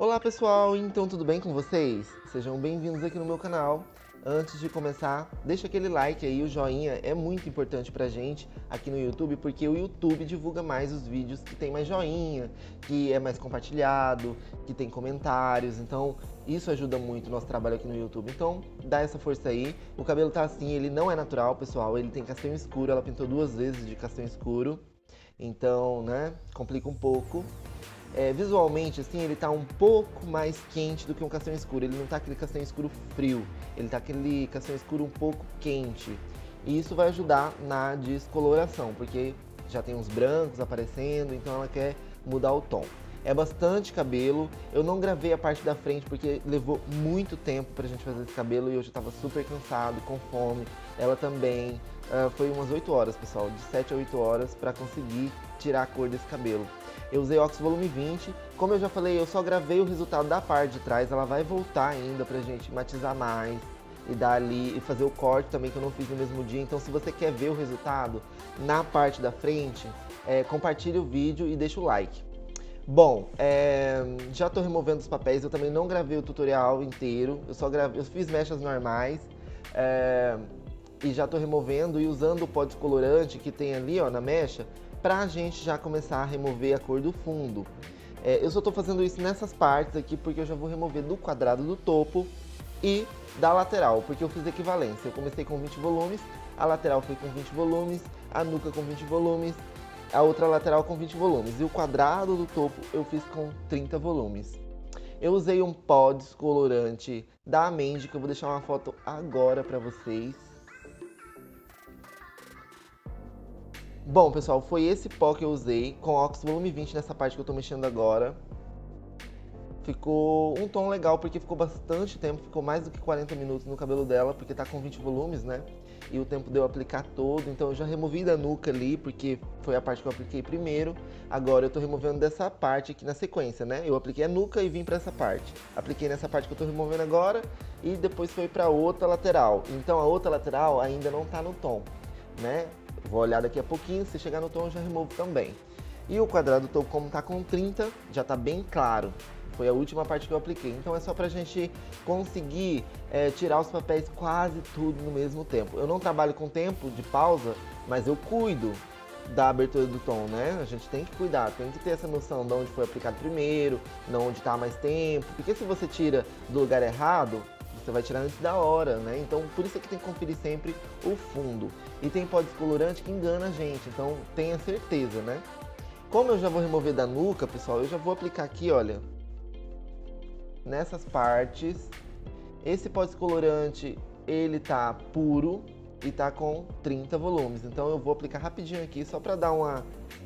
Olá pessoal, então tudo bem com vocês? Sejam bem-vindos aqui no meu canal. Antes de começar, deixa aquele like aí, o joinha é muito importante pra gente aqui no YouTube, porque o YouTube divulga mais os vídeos que tem mais joinha, que é mais compartilhado, que tem comentários, então isso ajuda muito o nosso trabalho aqui no YouTube. Então dá essa força aí. O cabelo tá assim, ele não é natural, pessoal, ele tem castanho escuro, ela pintou 2 vezes de castanho escuro, então, né, complica um pouco. Visualmente, assim, ele tá um pouco mais quente do que um castanho escuro. Ele não tá aquele castanho escuro frio, ele tá aquele castanho escuro um pouco quente. E isso vai ajudar na descoloração, porque já tem uns brancos aparecendo, então ela quer mudar o tom. É bastante cabelo, eu não gravei a parte da frente porque levou muito tempo pra gente fazer esse cabelo e eu já tava super cansado, com fome. Ela também, foi umas 8 horas, pessoal, de 7 a 8 horas pra conseguir tirar a cor desse cabelo. Eu usei Ox Volume 20, como eu já falei, eu só gravei o resultado da parte de trás, ela vai voltar ainda pra gente matizar mais e dar ali, e fazer o corte também que eu não fiz no mesmo dia. Então se você quer ver o resultado na parte da frente, compartilhe o vídeo e deixa o like. Bom, já tô removendo os papéis, eu também não gravei o tutorial inteiro, eu fiz mechas normais, e já tô removendo e usando o pó descolorante que tem ali, ó, na mecha, pra gente já começar a remover a cor do fundo. Eu só tô fazendo isso nessas partes aqui porque eu já vou remover do quadrado do topo e da lateral, porque eu fiz equivalência. Eu comecei com 20 volumes, a lateral foi com 20 volumes, a nuca com 20 volumes, a outra lateral com 20 volumes e o quadrado do topo eu fiz com 30 volumes. Eu usei um pó descolorante da Mandy, que eu vou deixar uma foto agora pra vocês. Bom, pessoal, foi esse pó que eu usei com Ox Volume 20 nessa parte que eu tô mexendo agora. Ficou um tom legal porque ficou bastante tempo, ficou mais do que 40 minutos no cabelo dela, porque tá com 20 volumes, né? E o tempo de eu aplicar todo, então eu já removi da nuca ali, porque foi a parte que eu apliquei primeiro. Agora eu tô removendo dessa parte aqui na sequência, né? Eu apliquei a nuca e vim pra essa parte. Apliquei nessa parte que eu tô removendo agora e depois foi pra outra lateral. Então a outra lateral ainda não tá no tom, né? Vou olhar daqui a pouquinho, se chegar no tom eu já removo também. E o quadrado do topo, como tá com 30, já tá bem claro. Foi a última parte que eu apliquei. Então é só pra gente conseguir tirar os papéis quase tudo no mesmo tempo. Eu não trabalho com tempo de pausa, mas eu cuido da abertura do tom, né? A gente tem que cuidar, tem que ter essa noção de onde foi aplicado primeiro, de onde tá mais tempo. Porque se você tira do lugar errado, você vai tirar antes da hora, né? Então por isso é que tem que conferir sempre o fundo. E tem pó descolorante que engana a gente, então tenha certeza, né? Como eu já vou remover da nuca, pessoal, eu já vou aplicar aqui, olha, nessas partes. Esse pó descolorante, ele tá puro e tá com 30 volumes. Então eu vou aplicar rapidinho aqui, só pra dar uma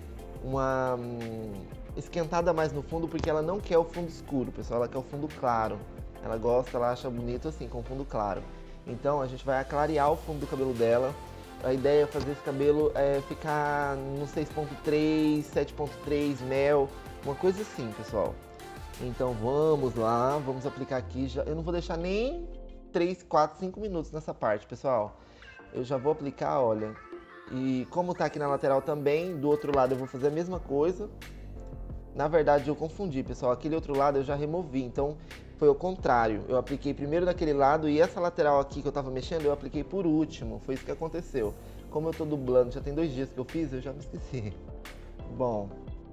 esquentada mais no fundo, porque ela não quer o fundo escuro, pessoal, ela quer o fundo claro. Ela gosta, ela acha bonito assim, com fundo claro. Então a gente vai clarear o fundo do cabelo dela. A ideia é fazer esse cabelo ficar no 6.3, 7.3, mel, uma coisa assim, pessoal. Então vamos lá, vamos aplicar aqui. Eu não vou deixar nem 3, 4, 5 minutos nessa parte, pessoal. Eu já vou aplicar, olha. E como tá aqui na lateral também, do outro lado eu vou fazer a mesma coisa. Na verdade eu confundi, pessoal, aquele outro lado eu já removi, então foi o contrário. Eu apliquei primeiro naquele lado e essa lateral aqui que eu tava mexendo, eu apliquei por último. Foi isso que aconteceu. Como eu tô dublando, já tem 2 dias que eu fiz, eu já me esqueci. Bom,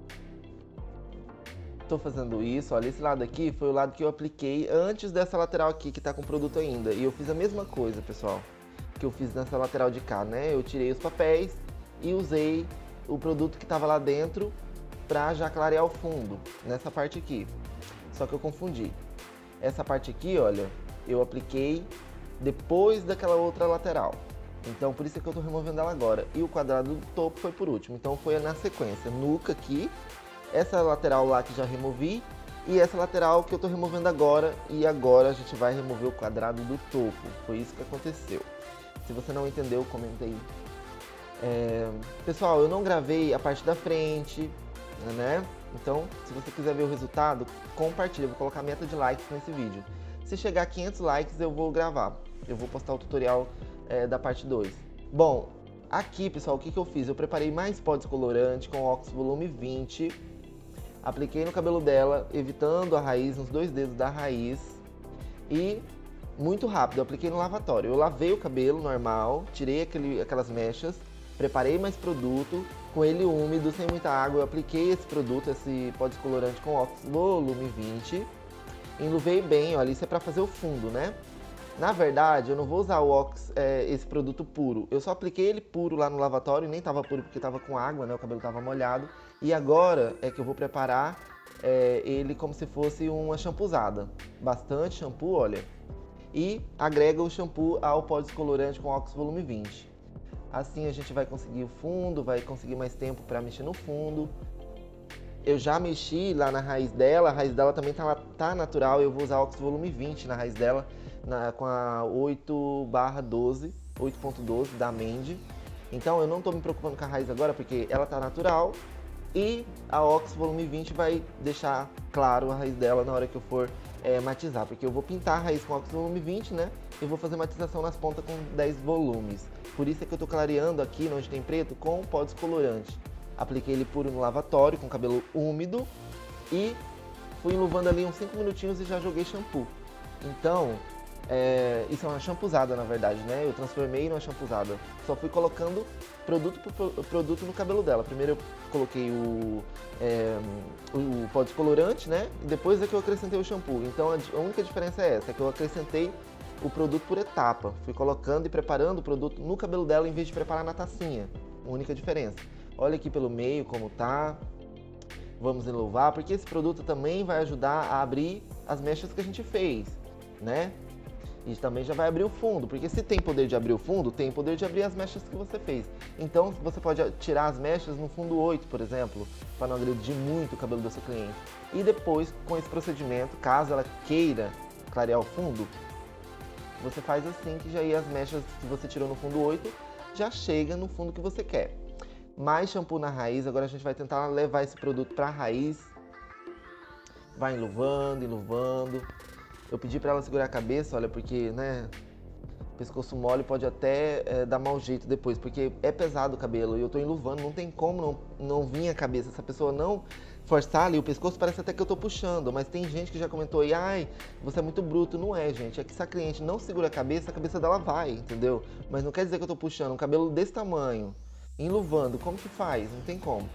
tô fazendo isso, olha, esse lado aqui foi o lado que eu apliquei antes dessa lateral aqui que tá com produto ainda. E eu fiz a mesma coisa, pessoal, que eu fiz nessa lateral de cá, né? Eu tirei os papéis e usei o produto que tava lá dentro pra já clarear o fundo, nessa parte aqui. Só que eu confundi. Essa parte aqui, olha, eu apliquei depois daquela outra lateral. Então por isso é que eu tô removendo ela agora. E o quadrado do topo foi por último. Então foi na sequência, nuca aqui, essa lateral lá que já removi e essa lateral que eu tô removendo agora. E agora a gente vai remover o quadrado do topo. Foi isso que aconteceu. Se você não entendeu, comenta aí. Pessoal, eu não gravei a parte da frente, né? Então, se você quiser ver o resultado, compartilha. Eu vou colocar meta de likes nesse vídeo. Se chegar a 500 likes, eu vou gravar. Eu vou postar o tutorial da parte 2. Bom, aqui, pessoal, o que eu fiz? Eu preparei mais pó descolorante com Ox Volume 20. Apliquei no cabelo dela, evitando a raiz, nos 2 dedos da raiz. E muito rápido, eu apliquei no lavatório. Eu lavei o cabelo normal, tirei aquelas mechas, preparei mais produto, com ele úmido, sem muita água, eu apliquei esse produto, esse pó descolorante com Ox Volume 20. Enluvei bem, olha, isso é pra fazer o fundo, né? Na verdade, eu não vou usar o Ox, esse produto puro. Eu só apliquei ele puro lá no lavatório, nem tava puro porque tava com água, né? O cabelo tava molhado. E agora é que eu vou preparar ele como se fosse uma shampoozada. Bastante shampoo, olha. E agrega o shampoo ao pó descolorante com Ox Volume 20. Assim a gente vai conseguir o fundo, vai conseguir mais tempo para mexer no fundo. Eu já mexi lá na raiz dela, a raiz dela também tá natural. Eu vou usar Ox Volume 20 na raiz dela, com a 8/12, 8.12 da Mandy. Então eu não tô me preocupando com a raiz agora porque ela tá natural. E a Ox Volume 20 vai deixar claro a raiz dela na hora que eu for matizar. Porque eu vou pintar a raiz com Ox Volume 20, né? E vou fazer matização nas pontas com 10 volumes. Por isso é que eu tô clareando aqui, onde tem preto, com pó descolorante. Apliquei ele puro no lavatório, com cabelo úmido. E fui enluvando ali uns 5 minutinhos e já joguei shampoo. Então, isso é uma shampoozada, na verdade, né? Eu transformei numa shampoozada. Só fui colocando produto por produto no cabelo dela. Primeiro eu coloquei o pó descolorante, né? E depois é que eu acrescentei o shampoo. Então a única diferença é essa, é que eu acrescentei o produto por etapa. Fui colocando e preparando o produto no cabelo dela em vez de preparar na tacinha. Única diferença. Olha aqui pelo meio como tá. Vamos enluvar, porque esse produto também vai ajudar a abrir as mechas que a gente fez, né? E também já vai abrir o fundo, porque se tem poder de abrir o fundo, tem poder de abrir as mechas que você fez. Então você pode tirar as mechas no fundo 8, por exemplo, para não agredir muito o cabelo do seu cliente. E depois, com esse procedimento, caso ela queira clarear o fundo, você faz assim que já aí as mechas que você tirou no fundo 8 já chega no fundo que você quer. Mais shampoo na raiz, agora a gente vai tentar levar esse produto para a raiz. Vai enluvando, enluvando. Eu pedi para ela segurar a cabeça, olha, porque, né, pescoço mole pode até dar mau jeito depois, porque é pesado o cabelo e eu tô enluvando, não tem como não vir a cabeça. Se a pessoa não forçar ali o pescoço, parece até que eu tô puxando, mas tem gente que já comentou aí, ai, você é muito bruto. Não é, gente, é que se a cliente não segura a cabeça dela vai, entendeu? Mas não quer dizer que eu tô puxando um cabelo desse tamanho, enluvando, como que faz? Não tem como.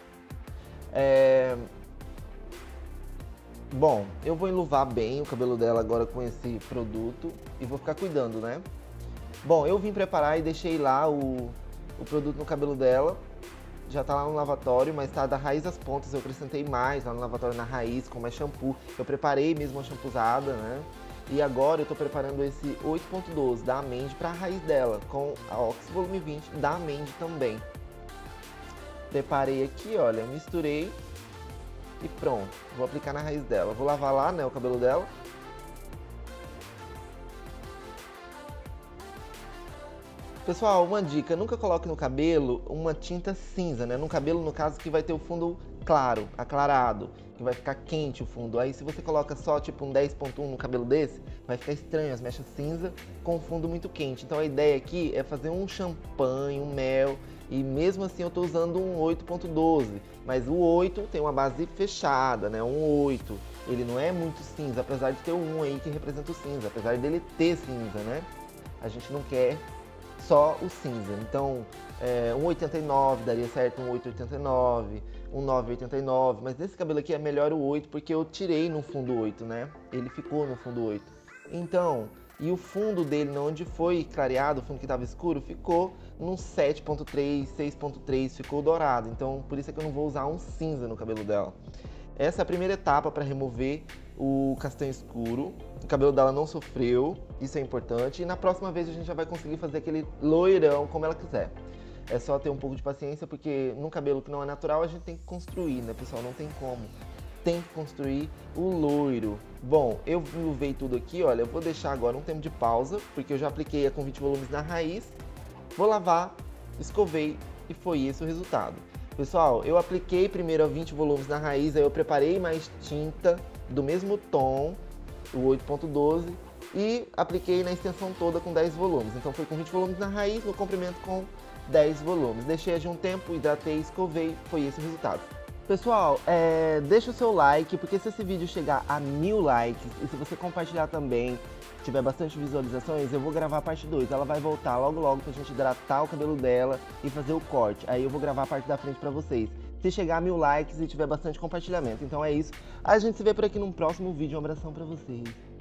Bom, eu vou enluvar bem o cabelo dela agora com esse produto e vou ficar cuidando, né? Bom, eu vim preparar e deixei lá o produto no cabelo dela. Já tá lá no lavatório, mas tá da raiz às pontas. Eu acrescentei mais lá no lavatório na raiz, com mais shampoo. Eu preparei mesmo uma shampoozada, né? E agora eu tô preparando esse 8.12 da Mandy pra raiz dela, com a Ox Volume 20 da Mandy também. Preparei aqui, olha, misturei. E pronto, vou aplicar na raiz dela. Vou lavar lá, né, o cabelo dela. Pessoal, uma dica, nunca coloque no cabelo uma tinta cinza, né? No cabelo, no caso, que vai ter o fundo claro, aclarado, que vai ficar quente o fundo. Aí se você coloca só tipo um 10.1 no cabelo desse, vai ficar estranho, as mechas cinza com o fundo muito quente. Então a ideia aqui é fazer um champanhe, um mel. E mesmo assim eu tô usando um 8.12, mas o 8 tem uma base fechada, né? Um 8, ele não é muito cinza, apesar de ter um aí que representa o cinza, apesar dele ter cinza, né? A gente não quer só o cinza, então um 89 daria certo, um 8,89, um 9,89, mas nesse cabelo aqui é melhor o 8 porque eu tirei no fundo 8, né? Ele ficou no fundo 8. Então, e o fundo dele, onde foi clareado, o fundo que estava escuro, ficou num 7.3, 6.3, ficou dourado. Então, por isso é que eu não vou usar um cinza no cabelo dela. Essa é a primeira etapa para remover o castanho escuro. O cabelo dela não sofreu, isso é importante. E na próxima vez a gente já vai conseguir fazer aquele loirão como ela quiser. É só ter um pouco de paciência, porque num cabelo que não é natural a gente tem que construir, né, pessoal? Não tem como. Tem que construir o loiro. Bom, eu enluvei tudo aqui, olha, eu vou deixar agora um tempo de pausa, porque eu já apliquei a com 20 volumes na raiz. Vou lavar, escovei e foi esse o resultado. Pessoal, eu apliquei primeiro a 20 volumes na raiz, aí eu preparei mais tinta do mesmo tom, o 8.12, e apliquei na extensão toda com 10 volumes. Então foi com 20 volumes na raiz, no comprimento com 10 volumes. Deixei de um tempo, hidratei, escovei, foi esse o resultado. Pessoal, deixa o seu like, porque se esse vídeo chegar a 1000 likes e se você compartilhar também, tiver bastante visualizações, eu vou gravar a parte 2. Ela vai voltar logo logo pra gente hidratar o cabelo dela e fazer o corte. Aí eu vou gravar a parte da frente pra vocês. Se chegar a 1000 likes e tiver bastante compartilhamento. Então é isso. A gente se vê por aqui num próximo vídeo. Um abração pra vocês.